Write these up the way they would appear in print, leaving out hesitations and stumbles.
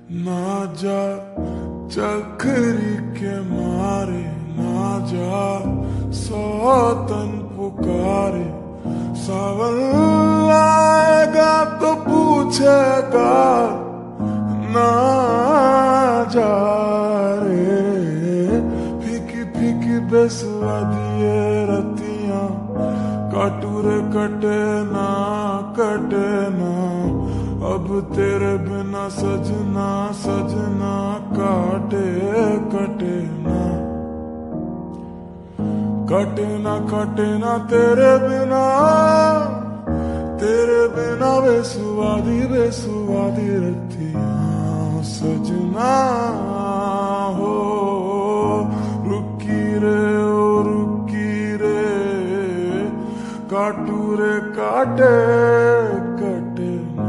ना जा चखरी के मारे, ना जा सौतन पुकारे। सावन आएगा तो पूछेगा ना जा रे। फीकी फीकी बेसुआदी ये रतियां, काटूरे कटे ना कटे ना। अब तेरे बिना सजना सजना काटे कटे ना। कटे ना तेरे बिना बेसुआदी बेसुआदी रतियां सजना हो। रुकी रे ओ रुकी रे, काटूरे काटे कटे ना।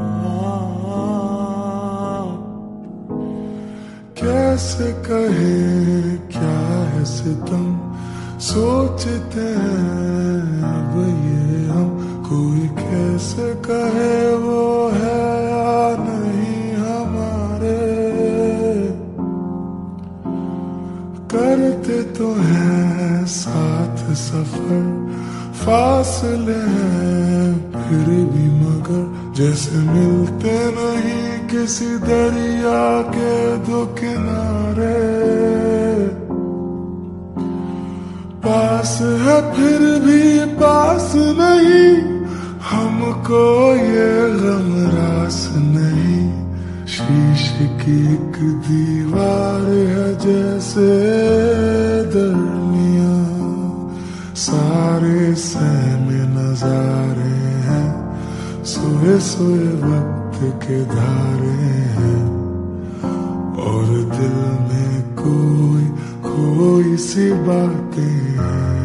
कैसे कहे क्या है सितम, सोचते हैं अब ये हम। कोई कैसे कहे वो है या नहीं हमारे। करते तो हैं साथ सफर, फासले हैं फिर भी मगर। जैसे मिलते नहीं किसी दरिया के दो किनारे। पास है फिर भी पास नहीं, हमको ये गम रास नहीं। शीशे की एक दीवार है जैसे दरमियां, सारे सहमे नजारे हैं। सोए सोए वक्त के धारे हैं, और दिल में कोई कोई सी बातें हैं।